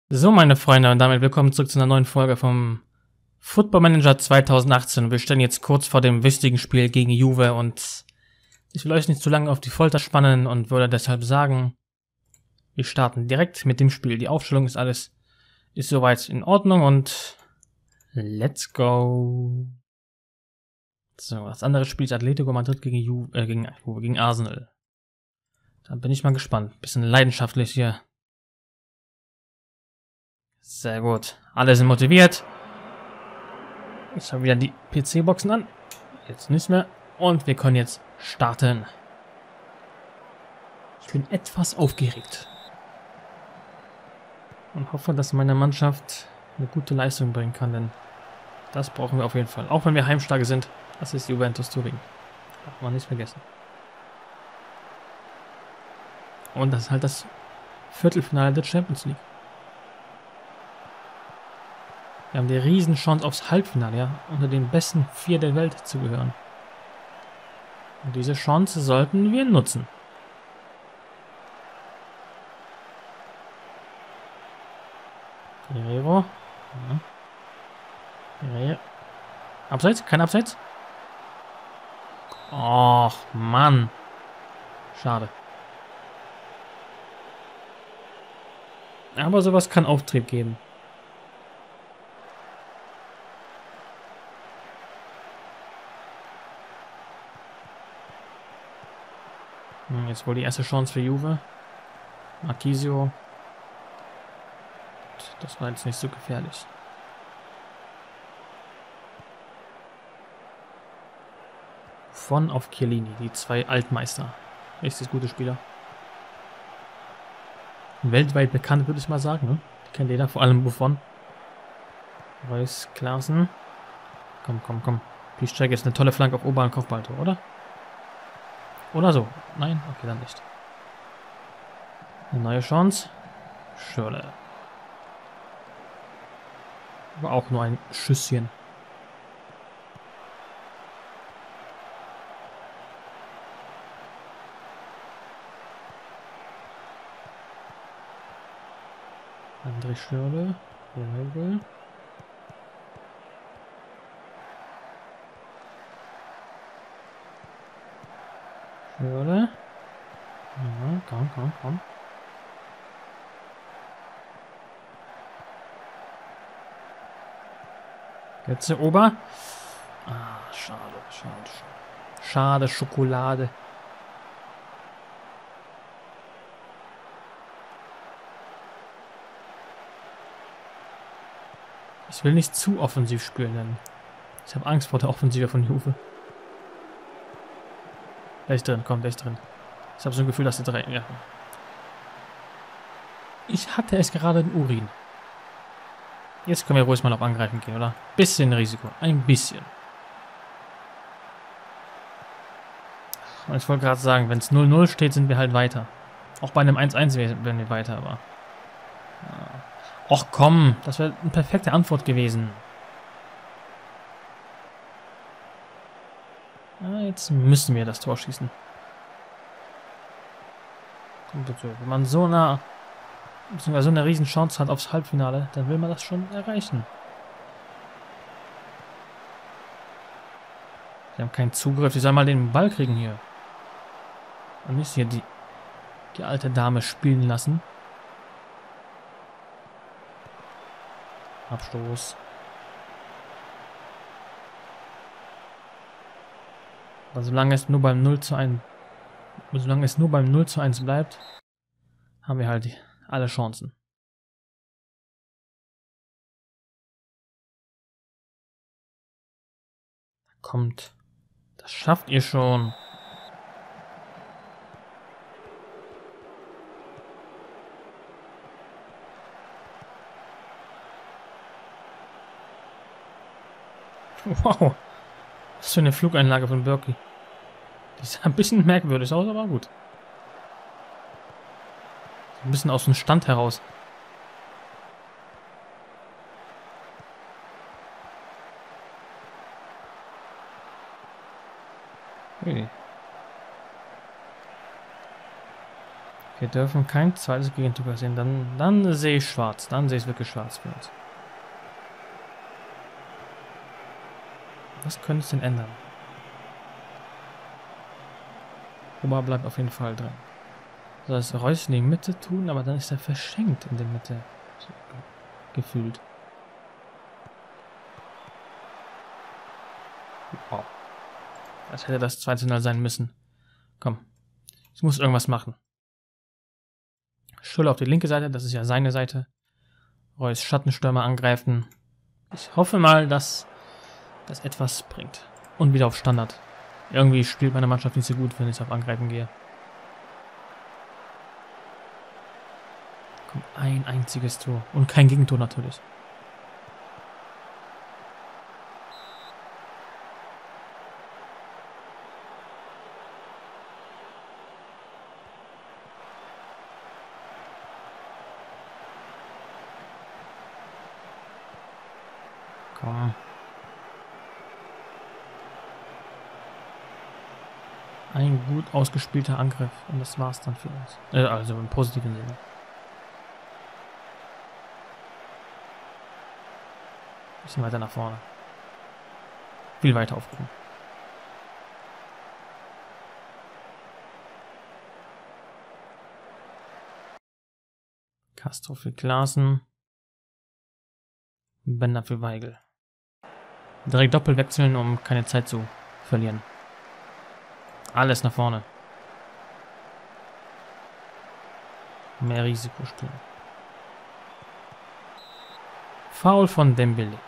So, meine Freunde, und damit willkommen zurück zu einer neuen Folge vom Football Manager 2018. Wir stehen jetzt kurz vor dem wichtigen Spiel gegen Juve und ich will euch nicht zu lange auf die Folter spannen und würde deshalb sagen, wir starten direkt mit dem Spiel. Die Aufstellung ist soweit in Ordnung und let's go. So, das andere Spiel ist Atletico Madrid gegen Arsenal. Da bin ich mal gespannt. Bisschen leidenschaftlich hier. Sehr gut. Alle sind motiviert. Ich habe wieder die PC-Boxen an. Jetzt nicht mehr. Und wir können jetzt starten. Ich bin etwas aufgeregt. Und hoffe, dass meine Mannschaft eine gute Leistung bringen kann, denn das brauchen wir auf jeden Fall. Auch wenn wir heimstark sind, das ist Juventus Turin. Darf man nicht vergessen. Und das ist halt das Viertelfinale der Champions League. Wir haben die Riesenchance aufs Halbfinale, ja, unter den besten 4 der Welt zu gehören. Und diese Chance sollten wir nutzen. Guerrero. Ja. Guerrero. Abseits? Kein Abseits? Och, Mann. Schade. Aber sowas kann Auftrieb geben. Jetzt wohl die erste Chance für Juve. Marquisio. Das war jetzt nicht so gefährlich. Von auf Chiellini, die 2 Altmeister. Richtig gute Spieler. Weltweit bekannt, würde ich mal sagen. Ne? Die kennt jeder, vor allem Buffon. Reus, Klaassen. Komm. Piszczek ist eine tolle Flanke auf oberen Kopfballtor, oder? Oder so. Nein? Okay, dann nicht. Eine neue Chance. Schöne. Aber auch nur ein Schüsschen. André Schürrle. Schürrle. Ja, komm. Letzte Ober. Ah, schade. Schade, Schokolade. Ich will nicht zu offensiv spielen, denn ich habe Angst vor der Offensive von Juve. Der ist drin, komm, der ist drin. Ich habe so ein Gefühl, dass der 3... Ja. Ich hatte es gerade in Urin. Jetzt können wir ruhig mal auf Angreifen gehen, oder? Bisschen Risiko, ein bisschen. Und ich wollte gerade sagen, wenn es 0-0 steht, sind wir halt weiter. Auch bei einem 1-1 wären wir weiter, aber... Och komm, das wäre eine perfekte Antwort gewesen. Ja, jetzt müssen wir das Tor schießen. Wenn man so eine riesen Chance hat aufs Halbfinale, dann will man das schon erreichen. Die haben keinen Zugriff, die sollen mal den Ball kriegen hier. Und nicht hier die alte Dame spielen lassen. Abstoß. Aber solange es nur beim 0:1 bleibt, haben wir halt alle Chancen. Kommt. Das schafft ihr schon. Wow. Was für eine Flugeinlage von Birki. Die sah ein bisschen merkwürdig aus, aber gut. Ein bisschen aus dem Stand heraus. Hey. Wir dürfen kein zweites Gegentor sehen. Dann sehe ich schwarz. Dann sehe ich wirklich schwarz für uns. Was könnte es denn ändern? Ober bleibt auf jeden Fall drin. Soll das Reus in die Mitte tun, aber dann ist er verschenkt in der Mitte. So, gefühlt. Wow. Als hätte das 2:0 sein müssen. Komm. Ich muss irgendwas machen. Schüller auf die linke Seite, das ist ja seine Seite. Reus Schattenstürmer angreifen. Ich hoffe mal, dass das etwas bringt. Und wieder auf Standard. Irgendwie spielt meine Mannschaft nicht so gut, wenn ich auf Angreifen gehe. Kommt ein einziges Tor. Und kein Gegentor natürlich. Komm. Ein gut ausgespielter Angriff. Und das war's dann für uns. Also im positiven Sinne. Bisschen weiter nach vorne. Viel weiter aufrücken. Castro für Klaassen. Bender für Weigl. Direkt doppelt wechseln, um keine Zeit zu verlieren. Alles nach vorne. Mehr Risiko spielen. Foul von Dembele.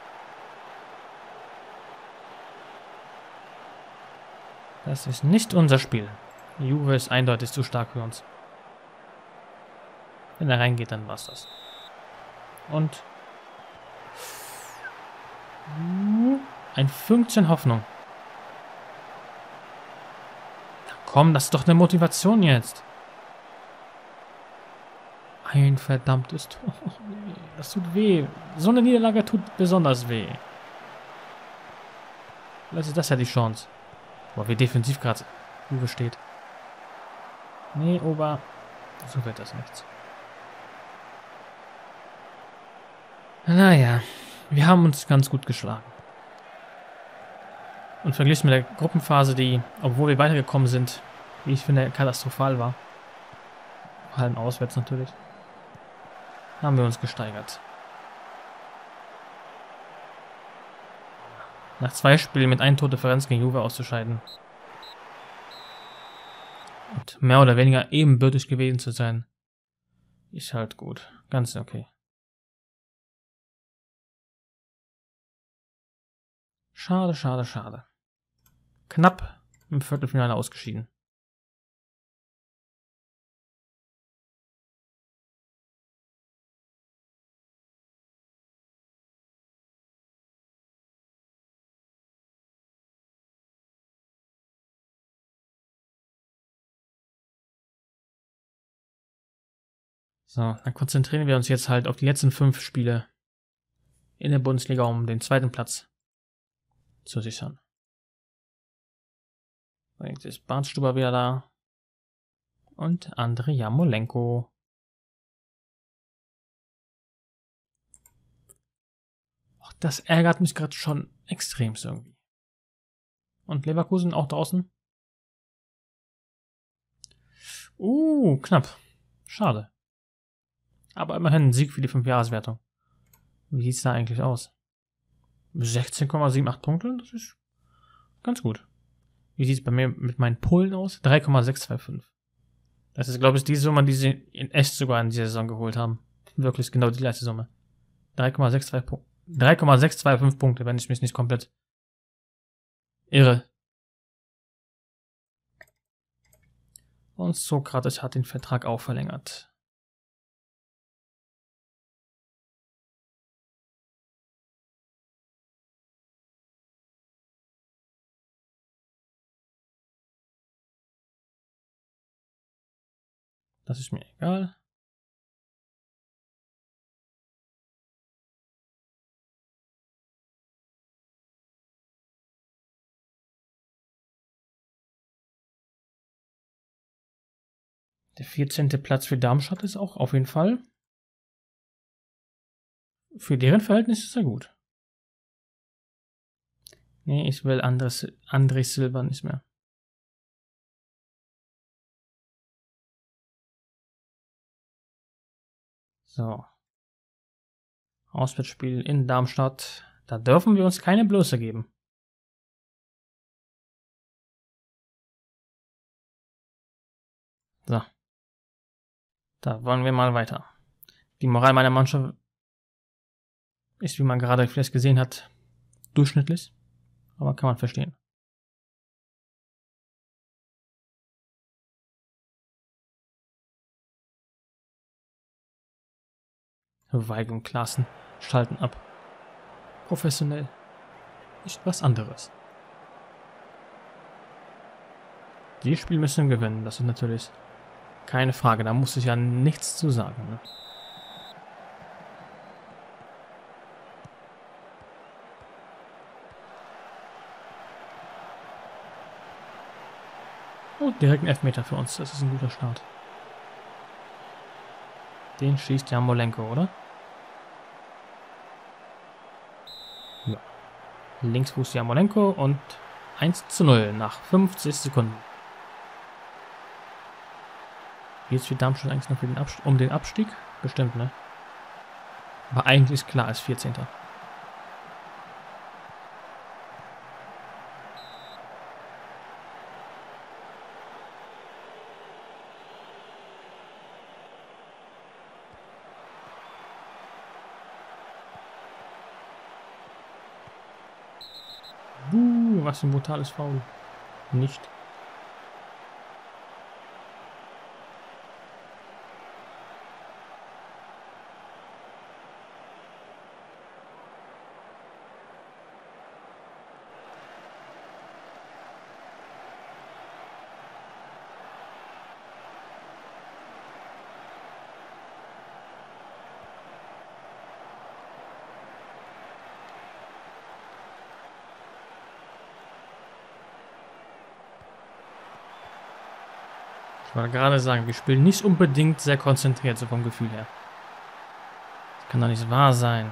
Das ist nicht unser Spiel. Juve ist eindeutig zu stark für uns. Wenn er reingeht, dann war's das. Und ein Fünkchen Hoffnung. Na komm, das ist doch eine Motivation jetzt. Ein verdammtes Tor. Das tut weh. So eine Niederlage tut besonders weh. Vielleicht ist das ja die Chance. Boah, wie defensiv gerade Juve steht. Nee, Ober. So wird das nichts. Naja, wir haben uns ganz gut geschlagen. Und verglichen mit der Gruppenphase, die, obwohl wir weitergekommen sind, wie ich finde, katastrophal war. Vor allem auswärts natürlich. Haben wir uns gesteigert. Nach 2 Spielen mit 1 Tordifferenz gegen Juve auszuscheiden. Und mehr oder weniger ebenbürtig gewesen zu sein. Ist halt gut. Ganz okay. Schade, schade, schade. Knapp im Viertelfinale ausgeschieden. So, dann konzentrieren wir uns jetzt halt auf die letzten 5 Spiele in der Bundesliga, um den 2. Platz zu sichern. Jetzt ist Bartstuber wieder da. Und Andrei Jarmolenko. Och, das ärgert mich gerade schon extremst irgendwie. Und Leverkusen auch draußen? Knapp. Schade. Aber immerhin ein Sieg für die 5-Jahreswertung. Wie sieht's da eigentlich aus? 16,78 Punkte? Das ist ganz gut. Wie sieht's bei mir mit meinen Polen aus? 3,625. Das ist, glaube ich, die Summe, die sie in echt sogar in dieser Saison geholt haben. Wirklich genau die gleiche Summe. 3,625 Punkte, wenn ich mich nicht komplett irre. Und Sokrates hat den Vertrag auch verlängert. Das ist mir egal. Der 14. Platz für Darmstadt ist auch auf jeden Fall. Für deren Verhältnis ist er gut. Nee, ich will André Silva nicht mehr. So. Auswärtsspiel in Darmstadt. Da dürfen wir uns keine Blöße geben. So. Da wollen wir mal weiter. Die Moral meiner Mannschaft ist, wie man gerade vielleicht gesehen hat, durchschnittlich. Aber kann man verstehen. Weig und Klaassen schalten ab. Professionell. Nicht was anderes. Die Spiel müssen wir gewinnen. Das ist natürlich keine Frage. Da muss ich ja nichts zu sagen. Ne? Oh, direkt ein Elfmeter für uns. Das ist ein guter Start. Den schießt Jarmolenko, oder? Ja. Linksfuß Jarmolenko und 1:0 nach 50 Sekunden. Jetzt für Darmstadt eigentlich noch für um den Abstieg? Bestimmt, ne? Aber eigentlich ist klar als 14. Was für ein brutales Foul. Nicht. Ich wollte gerade sagen, wir spielen nicht unbedingt sehr konzentriert, so vom Gefühl her. Das kann doch nicht wahr sein.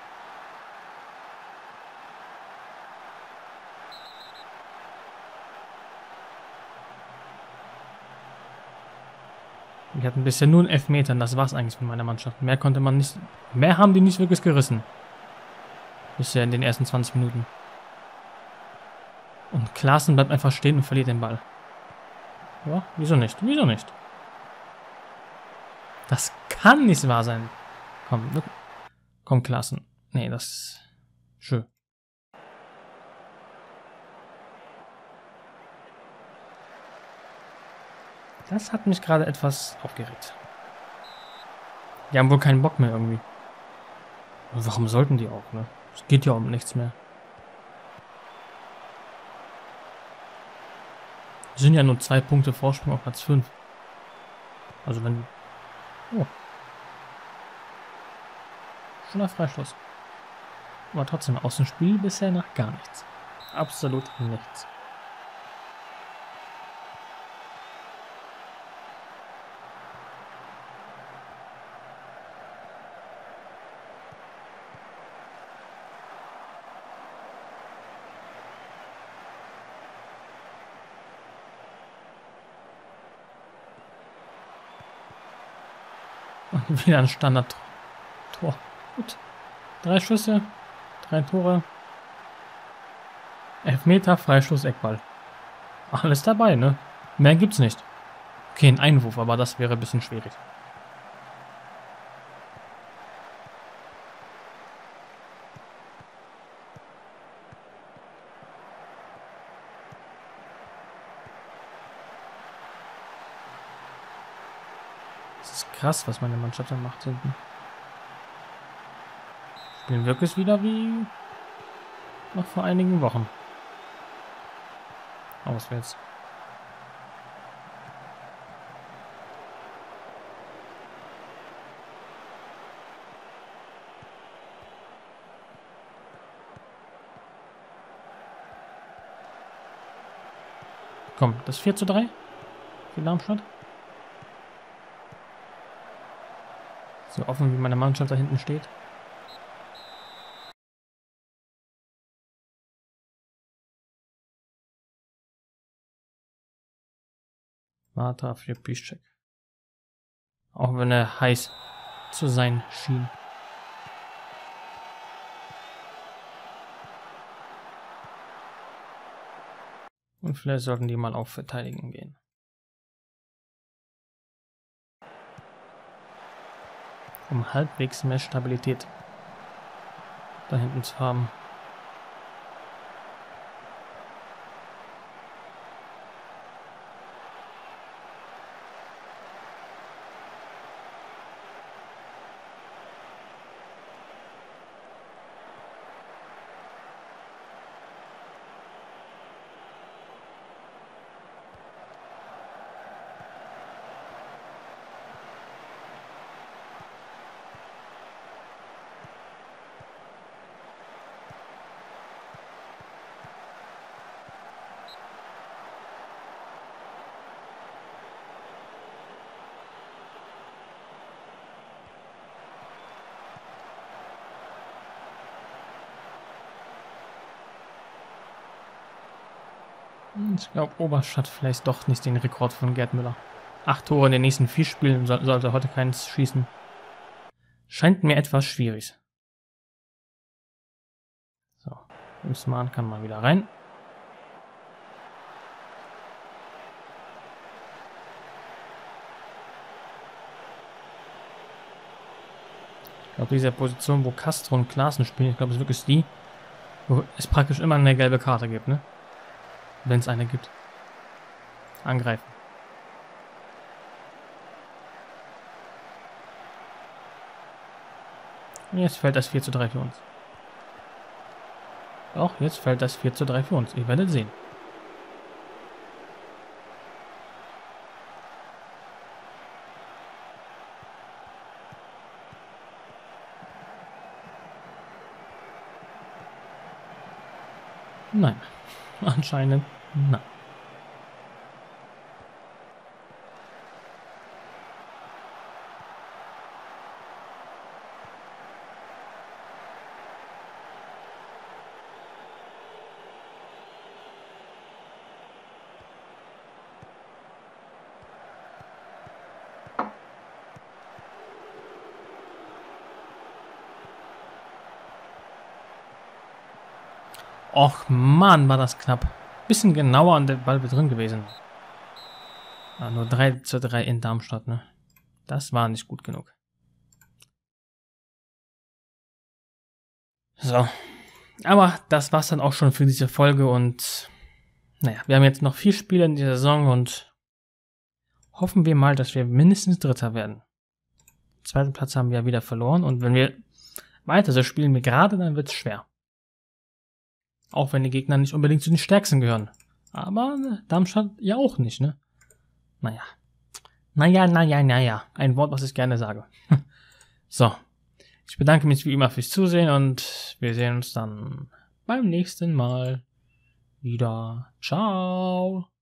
Wir hatten bisher nur einen Elfmeter und das war's eigentlich von meiner Mannschaft. Mehr konnte man nicht. Mehr haben die nicht wirklich gerissen. Bisher in den ersten 20 Minuten. Und Klaassen bleibt einfach stehen und verliert den Ball. Ja, wieso nicht? Wieso nicht? Das kann nicht wahr sein. Komm, Klaassen. Nee, das ist schön. Das hat mich gerade etwas aufgeregt. Die haben wohl keinen Bock mehr irgendwie. Warum sollten die auch, ne? Es geht ja um nichts mehr. Es sind ja nur 2 Punkte Vorsprung auf Platz 5. Also wenn... Oh. Schöner Freistoß. Aber trotzdem, aus dem Spiel bisher noch gar nichts. Absolut nichts. Und wieder ein Standard-Tor. Gut. 3 Schüsse, 3 Tore. Elfmeter, Freistoß, Eckball. Alles dabei, ne? Mehr gibt's nicht. Okay, ein Einwurf, aber das wäre ein bisschen schwierig. Das ist krass, was meine Mannschaft da macht hinten. Spielen wirklich wieder wie noch vor einigen Wochen. Auswärts. Komm, das 4:3 für Darmstadt. So offen wie meine Mannschaft da hinten steht. Marta für Piszczek. Auch wenn er heiß zu sein schien. Und vielleicht sollten die mal auf Verteidigen gehen. Um halbwegs mehr Stabilität da hinten zu haben. Ich glaube, Oberst hat vielleicht doch nicht den Rekord von Gerd Müller. 8 Tore in den nächsten 4 Spielen, sollte heute keins schießen. Scheint mir etwas schwierig. So, Usman kann mal wieder rein. Ich glaube, diese Position, wo Castro und Klaassen spielen, ich glaube, es ist wirklich die, wo es praktisch immer eine gelbe Karte gibt, ne? Wenn es eine gibt. Angreifen. Und jetzt fällt das 4:3 für uns. Doch, jetzt fällt das 4:3 für uns. Ihr werdet sehen. Nein. Anscheinend nein. Och Mann, war das knapp. Bisschen genauer an der Ball wird drin gewesen. Ah, nur 3:3 in Darmstadt, ne? Das war nicht gut genug. So. Aber das war's dann auch schon für diese Folge und naja, wir haben jetzt noch 4 Spiele in dieser Saison und hoffen wir mal, dass wir mindestens Dritter werden. Den 2. Platz haben wir ja wieder verloren und wenn wir weiter so spielen wie gerade, dann wird's schwer. Auch wenn die Gegner nicht unbedingt zu den Stärksten gehören. Aber Darmstadt ja auch nicht, ne? Naja. Naja. Ein Wort, was ich gerne sage. So. Ich bedanke mich wie immer fürs Zusehen und wir sehen uns dann beim nächsten Mal wieder. Ciao.